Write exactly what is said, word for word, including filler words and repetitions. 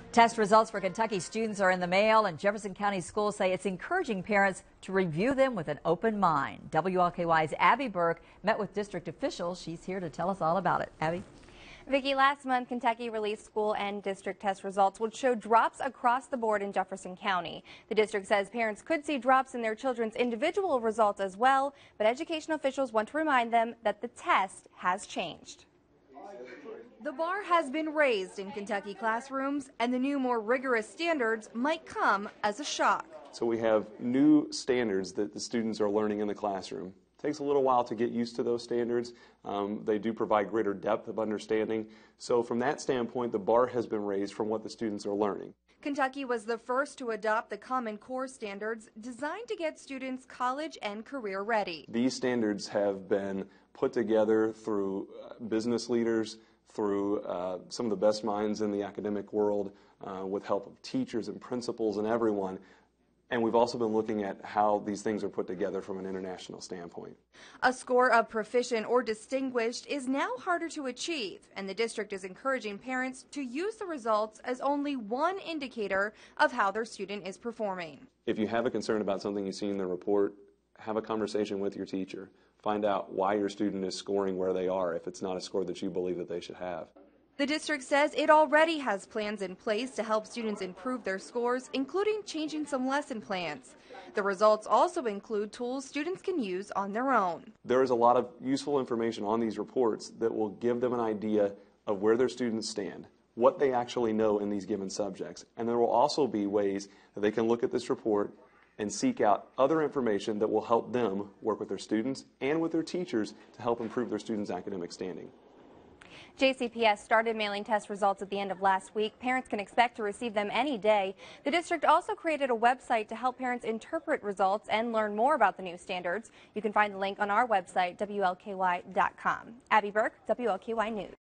Test results for Kentucky students are in the mail, and Jefferson County schools say it's encouraging parents to review them with an open mind. W L K Y's Abby Burke met with district officials. She's here to tell us all about it. Abby? Vicki, last month, Kentucky released school and district test results, which showed drops across the board in Jefferson County. The district says parents could see drops in their children's individual results as well, but education officials want to remind them that the test has changed. The bar has been raised in Kentucky classrooms, and the new, more rigorous standards might come as a shock. So we have new standards that the students are learning in the classroom. It takes a little while to get used to those standards. Um, they do provide greater depth of understanding. So from that standpoint, the bar has been raised from what the students are learning. Kentucky was the first to adopt the Common Core standards designed to get students college and career ready. These standards have been put together through uh, business leaders, through uh, some of the best minds in the academic world, uh, with help of teachers and principals and everyone. And we've also been looking at how these things are put together from an international standpoint. A score of proficient or distinguished is now harder to achieve, and the district is encouraging parents to use the results as only one indicator of how their student is performing. If you have a concern about something you see in the report, have a conversation with your teacher. Find out why your student is scoring where they are if it's not a score that you believe that they should have. The district says it already has plans in place to help students improve their scores, including changing some lesson plans. The results also include tools students can use on their own. There is a lot of useful information on these reports that will give them an idea of where their students stand, what they actually know in these given subjects. And there will also be ways that they can look at this report and seek out other information that will help them work with their students and with their teachers to help improve their students' academic standing. J C P S started mailing test results at the end of last week. Parents can expect to receive them any day. The district also created a website to help parents interpret results and learn more about the new standards. You can find the link on our website, W L K Y dot com. Abby Burke, W L K Y News.